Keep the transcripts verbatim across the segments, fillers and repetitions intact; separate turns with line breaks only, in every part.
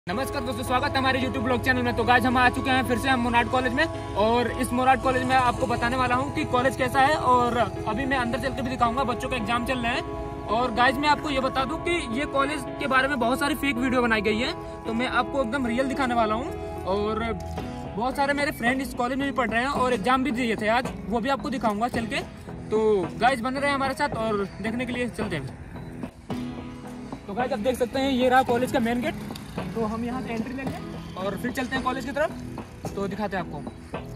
नमस्कार दोस्तों, स्वागत है हमारे यूट्यूब ब्लॉग चैनल में। तो गाइस हम आ चुके हैं फिर से हम मोनाट कॉलेज में, और इस मोनाट कॉलेज में आपको बताने वाला हूं कि कॉलेज कैसा है, और अभी मैं अंदर चल के भी दिखाऊंगा। बच्चों के एग्जाम चल रहे हैं। और गाइस मैं आपको ये बता दूं कि ये कॉलेज के बारे में बहुत सारी फेक वीडियो बनाई गई है, तो मैं आपको एकदम रियल दिखाने वाला हूँ। और बहुत सारे मेरे फ्रेंड इस कॉलेज में भी पढ़ रहे हैं और एग्जाम भी दिए थे आज, वो भी आपको दिखाऊंगा चल के। तो गाइस बने रहे हमारे साथ और देखने के लिए चलते हैं। तो गाइस आप देख सकते हैं ये रहा कॉलेज का मेन गेट। तो हम यहाँ से एंट्री लेंगे और फिर चलते हैं कॉलेज की तरफ, तो दिखाते हैं आपको।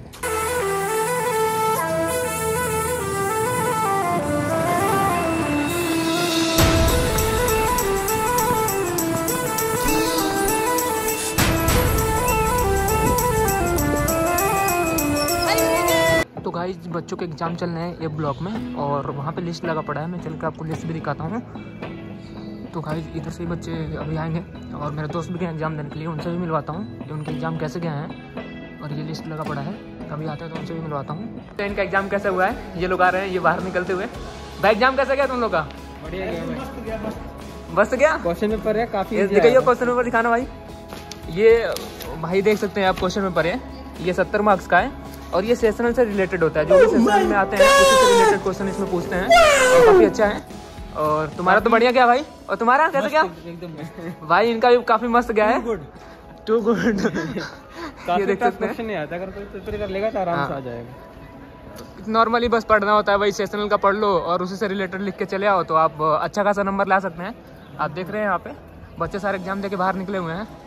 तो गाइस बच्चों के एग्जाम चल रहे हैं एक ब्लॉक में, और वहाँ पे लिस्ट लगा पड़ा है। मैं चल के आपको लिस्ट भी दिखाता हूँ। तो गाइस इधर से ही बच्चे अभी आएंगे, और मेरे दोस्त भी गए एग्जाम देने के लिए, उनसे भी मिलवाता हूँ कि उनके एग्जाम कैसे गए हैं। और ये लिस्ट लगा पड़ा है, कभी आते हैं तो उनसे भी मिलवाता हूँ। तो इनका एग्जाम कैसा हुआ है, ये लोग आ रहे हैं, ये बाहर निकलते हुए। भाई एग्जाम कैसा गया तुम लोग का?
बढ़िया गया,
बस गया।
क्वेश्चन पेपर है काफी।
दिखाइए क्वेश्चन पेपर, दिखाना भाई। ये भाई देख सकते हैं आप क्वेश्चन पेपर है, ये सत्तर मार्क्स का है, और ये सेशनल से रिलेटेड होता है। जो भी सेशनल में आते हैं उसी से रिलेटेड क्वेश्चन इसमें पूछते हैं, और काफी अच्छा है। और तुम्हारा तो बढ़िया गया भाई, और तुम्हारा कैसे गया?
एकदम
भाई इनका भी काफी मस्त गया है, टू गुड। ये देख सकते हैं,
नहीं आता, अगर कोई पेपर कर लेगा तो आराम से आ जाएगा।
नॉर्मली बस पढ़ना होता है, वही सेशनल का पढ़ लो और उसी से रिलेटेड लिख के चले आओ, तो आप अच्छा खासा नंबर ला सकते हैं। आप देख रहे हैं यहाँ पे बच्चे सारे एग्जाम देके बाहर निकले हुए हैं।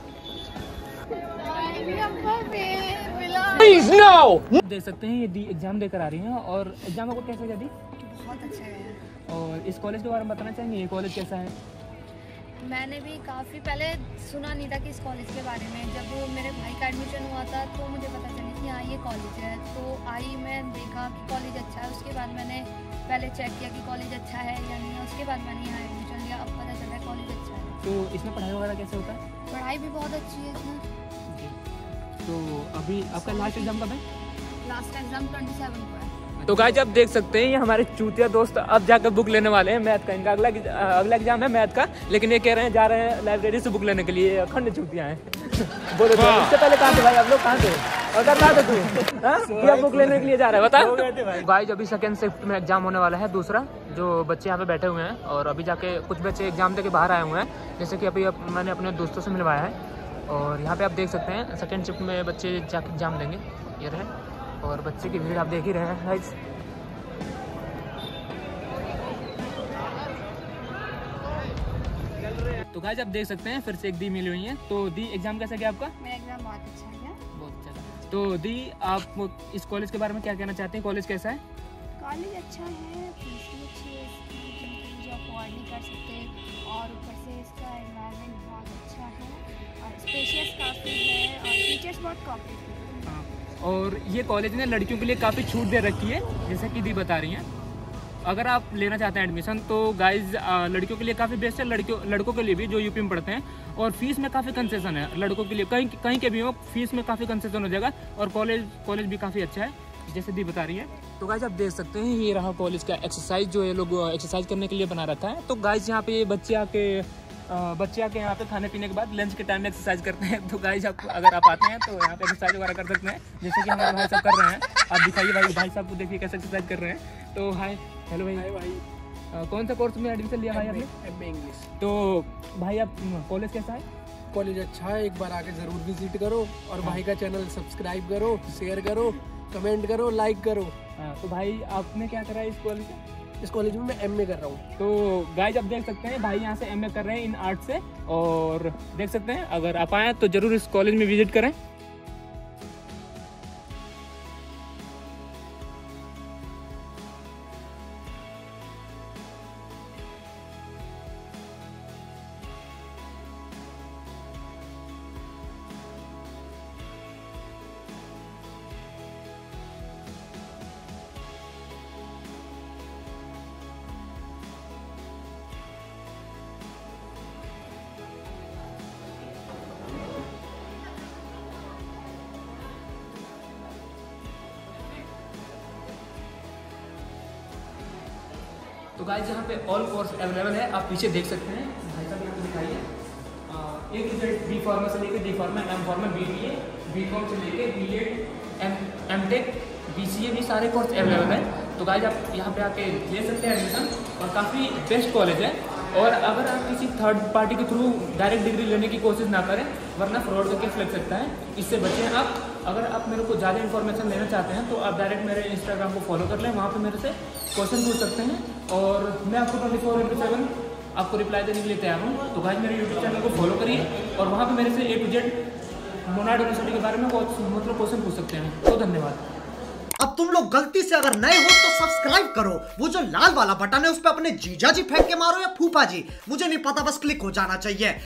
देख सकते हैं ये दी एग्जाम देकर आ रही हैं, और एग्जाम को कैसे गया दी?
बहुत अच्छा है।
और इस कॉलेज के बारे में बताना चाहेंगे, ये कॉलेज कैसा है?
मैंने भी काफ़ी पहले सुना नहीं था कि इस कॉलेज के बारे में। जब मेरे भाई का एडमिशन हुआ था तो मुझे पता चला कि हाँ ये कॉलेज है। तो आई, मैं देखा कि कॉलेज अच्छा है। उसके बाद मैंने पहले चेक किया कि कॉलेज अच्छा है या नहीं है। उसके बाद मैंने यहाँ एडमिशन लिया, अब पता चला कॉलेज अच्छा है।
तो इसमें पढ़ाई वगैरह कैसे होता है?
पढ़ाई भी बहुत अच्छी है इसमें।
तो अभी आपका लास्ट एग्जाम कब है?
लास्ट एग्जाम ट्वेंटी सेवन को है।
तो गाइस आप देख सकते हैं ये हमारे चूतिया दोस्त अब जाकर बुक लेने वाले हैं मैथ का। इनका अगला अगला एग्जाम है मैथ का, लेकिन ये कह रहे हैं जा रहे हैं लाइब्रेरी से बुक लेने के लिए। अखंड चूतिया हैं। बोलो तो इससे पहले कहाँ थे भाई आप लोग? कहाँ थे? और कहाँ थे तू? हाँ बुक लेने के लिए जा रहे हैं, बता। गाइस अभी सेकंड शिफ्ट में एग्जाम होने वाला है दूसरा, जो बच्चे यहाँ पे बैठे हुए हैं, और अभी जाके कुछ बच्चे एग्जाम दे के बाहर आए हुए हैं। जैसे कि अभी मैंने अपने दोस्तों से मिलवाया है, और यहाँ पे आप देख सकते हैं सेकंड शिफ्ट में बच्चे जाके एग्जाम देंगे। ये रहे, और बच्चे की भीड़ आप देख ही रहे हैं गाइस। तो गाइस आप देख सकते हैं फिर से एक दी मिली हुई है। तो दी एग्जाम कैसा गया आपका?
मेरा एग्जाम बहुत अच्छा है।
बहुत अच्छा। तो दी आप इस कॉलेज के बारे में क्या कहना चाहते हैं, कॉलेज कैसा है?
कॉलेज अच्छा है, फीस भी अच्छी है इसकी, जो अफोर्ड नहीं कर सकते, और ऊपर से इसका एनवायरनमेंट बहुत अच्छा है, और स्पेशियस काफ़ी है, और टीचर्स बहुत कोऑपरेटिव हैं।
हाँ, और ये कॉलेज ने लड़कियों के लिए काफ़ी छूट दे रखी है, जैसा कि दी बता रही हैं। अगर आप लेना चाहते हैं एडमिशन तो गाइज लड़कियों के लिए काफ़ी बेस्ट है, लड़कियों लड़कों के लिए भी जो यूपी में पढ़ते हैं। और फीस में काफ़ी कंसेशन है लड़कों के लिए, कहीं कहीं के भी हो फीस में काफ़ी कंसेशन हो जाएगा। और कॉलेज कॉलेज भी काफ़ी अच्छा है, जैसे दी बता रही है। तो गाइज आप देख सकते हैं ये रहा कॉलेज का एक्सरसाइज, जो ये लोग एक्सरसाइज करने के लिए बना रखा है। तो गाइज यहाँ पे बच्चे आके बच्चे आके यहाँ पे खाने पीने के बाद लंच के टाइम में एक्सरसाइज करते हैं। तो गाइज आप अगर आप आते हैं तो यहाँ पे एक्सरसाइज वगैरह कर सकते हैं, जैसे कि हमारे भाई साहब कर रहे हैं। आप दिखाइए भाई, भाई साहब को देखिए कैसे एक्सरसाइज कर रहे हैं। तो हाय, हेलो भाई। हाय भाई। आ, कौन सा कोर्स में एडमिशन लिया भाई आपने?
M A English.
तो भाई आप कॉलेज कैसा है?
कॉलेज अच्छा है, एक बार आके जरूर विजिट करो, और भाई का चैनल सब्सक्राइब करो, शेयर करो, कमेंट करो, लाइक करो।
हाँ, तो भाई आपने क्या करा है इस कॉलेज में?
इस कॉलेज में मैं एम ए कर रहा हूँ।
तो गाइज आप देख सकते हैं भाई यहाँ से एम ए कर रहे हैं इन आर्ट से, और देख सकते हैं अगर आप आए तो जरूर इस कॉलेज में विजिट करें। तो गाइस यहाँ पे ऑल कोर्स अवेलेबल है, आप पीछे देख सकते हैं। भाई साहब यहाँ पे दिखाइए। A to Z B pharma से लेकर D pharma, M pharma, B B A, B com से लेकर B Ed, M M tech, B C A भी सारे कोर्स अवेलेबल हैं। तो गाइज आप यहाँ पे आके ले सकते हैं एडमिशन, और काफ़ी बेस्ट कॉलेज है। और अगर आप किसी थर्ड पार्टी के थ्रू डायरेक्ट डिग्री लेने की कोशिश ना करें, वरना फ्रॉड का केस लग सकता है, इससे बचें आप। अगर आप मेरे को ज़्यादा इन्फॉर्मेशन लेना चाहते हैं तो आप डायरेक्ट मेरे इंस्टाग्राम को फॉलो कर लें, वहाँ पे मेरे से क्वेश्चन पूछ सकते हैं, और मैं आपको ट्वेंटी फोर इंटू सेवन आपको रिप्लाई देने के लिए तैयार हूँ। तो गाइज मेरे यूट्यूब चैनल को फॉलो करिए, और वहाँ पर मेरे से A to Z Monad university के बारे में मतलब क्वेश्चन पूछ सकते हैं। तो धन्यवाद।
अब तुम लोग गलती से अगर नए हो तो सब्सक्राइब करो, वो जो लाल वाला बटन है उस पर अपने जीजा जी फेंक के मारो या फूफा जी, मुझे नहीं पता, बस क्लिक हो जाना चाहिए।